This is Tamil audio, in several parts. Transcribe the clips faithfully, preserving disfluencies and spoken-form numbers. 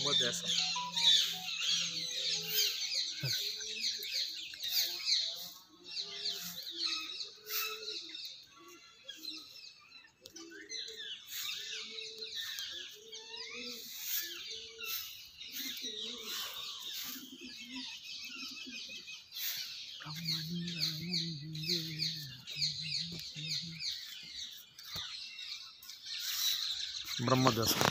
பிரம்மதேசம். பிரம்மதேசம்.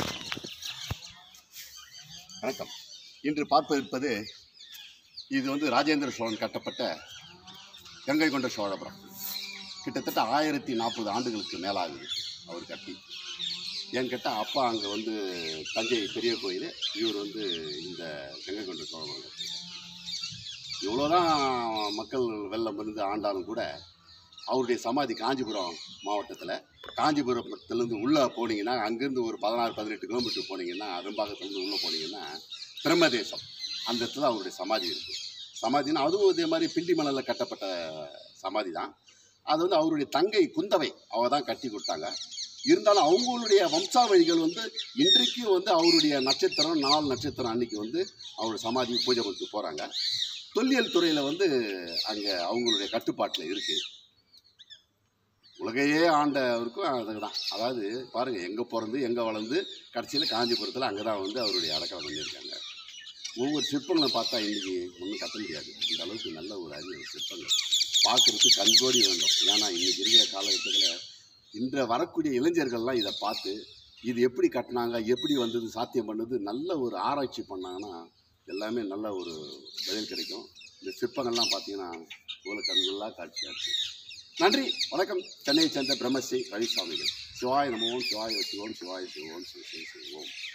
வணக்கம். இன்று பார்ப்பது இது வந்து ராஜேந்திர சோழன் கட்டப்பட்ட கங்கை கொண்ட சோழபுரம். கிட்டத்தட்ட ஆயிரத்தி நாற்பது ஆண்டுகளுக்கு மேலாகுது அவர் கட்டி. ஏன்னு கேட்டால் அப்பா அங்கே வந்து தஞ்சை பெரிய கோயில், இவர் வந்து இந்த கங்கை கொண்ட சோழபுரம் கட்டினார். இவ்வளோதான் மக்கள் வெள்ளம் இருந்து ஆண்டாலும் கூட அவருடைய சமாதி காஞ்சிபுரம் மாவட்டத்தில், காஞ்சிபுரத்துலேருந்து உள்ளே போனீங்கன்னா, அங்கேருந்து ஒரு பதினாறு பதினெட்டு கிலோமீட்டர் போனீங்கன்னா, அரும்பாக்கத்துலேருந்து உள்ளே போனீங்கன்னா பிரம்மதேசம், அந்த இடத்துல அவருடைய சமாதி இருக்குது. சமாதினா அதுவும் இதே மாதிரி பிண்டி மணலில் கட்டப்பட்ட சமாதி தான். அது வந்து அவருடைய தங்கை குந்தவை அவள் தான் கட்டி கொடுத்தாங்க. இருந்தாலும் அவங்களுடைய வம்சாவழிகள் வந்து இன்றைக்கும் வந்து அவருடைய நட்சத்திரம் நாலு நட்சத்திரம் அன்னைக்கு வந்து அவருடைய சமாதி பூஜை கொடுத்து போகிறாங்க. தொல்லியல் துறையில் வந்து அங்கே அவங்களுடைய கட்டுப்பாட்டில் இருக்குது. உலகையே ஆண்டவருக்கும் அதுக்கு தான். அதாவது பாருங்கள், எங்கே பிறந்து எங்கே வளர்ந்து கடைசியில் காஞ்சிபுரத்தில் அங்கே தான் வந்து அவருடைய அடக்கம் பண்ணியிருக்காங்க. ஒவ்வொரு சிற்பங்களை பார்த்தா இன்றைக்கி ஒன்றும் கட்ட முடியாது. இந்த அளவுக்கு நல்ல ஒரு அறிவு சிற்பங்கள் பார்க்குறதுக்கு கண்கோடி வேண்டும். ஏன்னா இன்றைக்கி இருக்கிற காலகட்டத்தில் இன்ற வரக்கூடிய இளைஞர்கள்லாம் இதை பார்த்து இது எப்படி கட்டினாங்க, எப்படி வந்தது, சாத்தியம் பண்ணது, நல்ல ஒரு ஆராய்ச்சி பண்ணாங்கன்னா எல்லாமே நல்ல ஒரு பதில் கிடைக்கும். இந்த சிற்பங்கள்லாம் பார்த்தீங்கன்னா உங்களை கண்கொள்ளா காட்சியாக இருக்குது. நன்றி, வணக்கம். சென்னையை சேர்ந்த பிரம்மஸ்ரீ ரவிசாமிகள். சிவாய நமோம், சிவாய சிவோம், சிவாய சிவோம், சிவ சிவ சிவோம்.